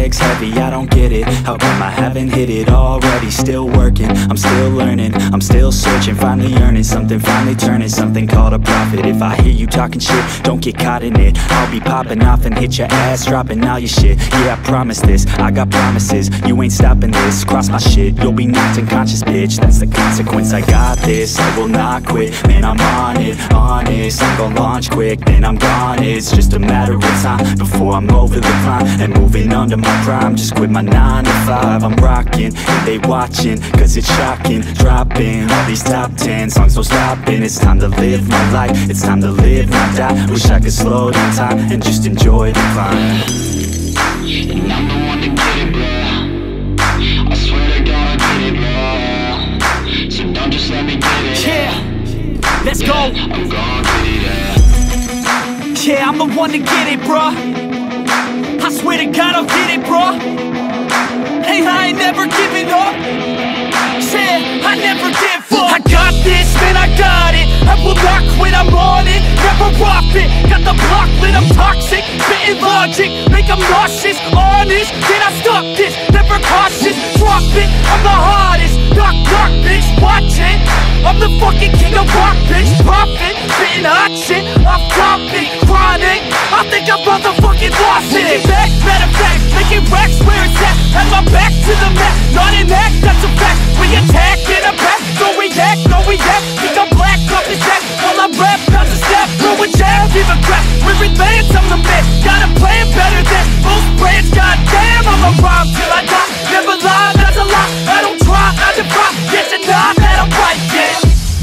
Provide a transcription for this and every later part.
bags heavy, I don't get it. How come I haven't hit it already? Still working, I'm still learning, I'm still searching, finally earning something, finally turning something called a profit. If I hear you talking shit, don't get caught in it. I'll be popping off and hit your ass, dropping all your shit. Yeah, I promise this, I got promises, you ain't stopping this. Cross my shit, you'll be knocked unconscious, bitch. That's the consequence, I got this, I will not quit. Man, I'm on it, honest, I'm gon' launch quick, then I'm gone. It's just a matter of time before I'm over the climb and moving under my prime. Just quit my 9 to 5, I'm rocking, and they watching, cause it's shocking. Dropping all these top 10 songs, no stopping. It's time to live my life, it's time to live, not die. Wish I could slow down time and just enjoy the climb. And I'm the one to get it, bro. I swear to God I get it, bro. So don't just let me get it. Yeah, let's go. I'm gon' get it, yeah, I'm the one to get it, bruh. I swear to God I'll get it, bruh. Hey, I ain't never giving up. Yeah, I never give up. I got this, man, I got it. I will not quit, I'm on it. Never off it. Got the block lit, I'm toxic. Spitting logic, make them nauseous. Honest, can I stop this? Never cautious, drop it. I'm the hardest. Knock, knock, bitch, watch it. I'm the fucking king of rock, bitch. Profit, spitting hot shit. Off topic, chronic. I think I'm motherfucking lost it. Making back, matter of fact, making racks where it's at. Have my back to the mat, not an act, that's a fact. We attack in a pack, don't react, no react. Think I'm black, off his neck, while I rap, bounce a step. Throw a jab, give a crap. We're advanced, I'm the man. Got a plan better than most brands. Goddamn, I'm a rhyme till I die. Never lie, that's a lie. I don't try, I defy. Get to die, that I'm right, yeah.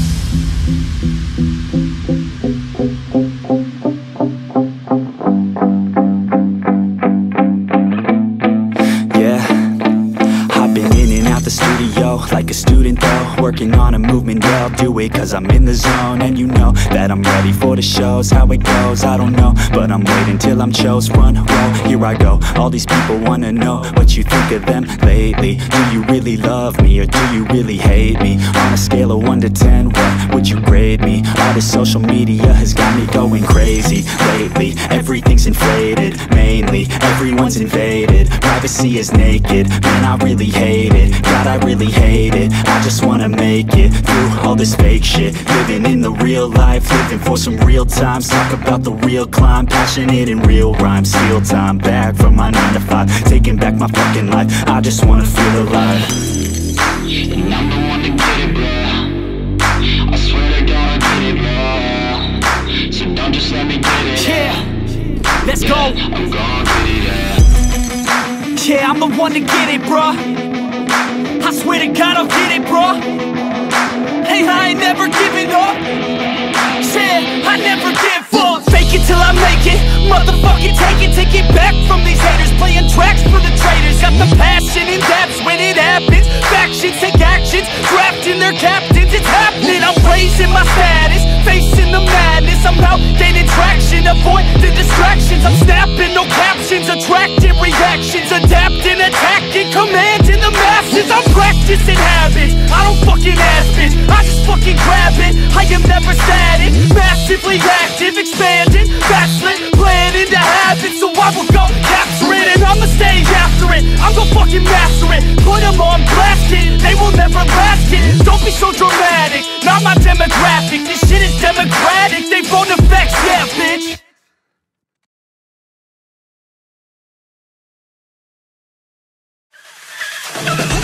Like a student though, working on a movement, yeah, I'll do it cause I'm in the zone. And you know that I'm ready for the shows. How it goes, I don't know, but I'm waiting till I'm chose. Front row, here I go. All these people wanna know what you think of them lately. Do you really love me or do you really hate me? On a scale of 1 to 10, what would you grade me? All this social media has got me going crazy lately. Everything's inflated, mainly everyone's invaded. Privacy is naked, man, I really hate it. God, I really hate it. I just wanna make it through all this fake shit. Living in the real life, living for some real times. Talk about the real climb, passionate in real rhymes. Steal time back from my 9 to 5, taking back my fucking life. I just wanna feel alive. And I'm the one to get it, bro. I swear to God I get it, bro. So don't just let me get it. Yeah, let's go. I'm gon' get it, yeah, I'm the one to get it, bruh. I swear to God I'll get it, bruh. Hey, I ain't never giving up. Yeah, I never give up. Fake it till I make it. Motherfucking take it back from these haters. Playing tracks for the traitors. Got the passion in depths when it happens. Factions take actions, drafting their captains. It's happening, I'm raising my status, facing the madness. I'm out gaining traction, avoid the distractions. I'm snapping, no captions, attracting reactions. Adapting, attacking, commanding the masses. I'm practicing habits, I don't fucking ask bitch, I just fucking grab it. I am never static, massively active, expanding, backslid, planning to have it. So I will go capture it, and I'ma stay after it. I'm gon' fucking master it, put them on blast, kid. They will never last, kid. Don't be so dramatic, not my demographic. This shit is democratic, they vote NEFFEX, yeah bitch.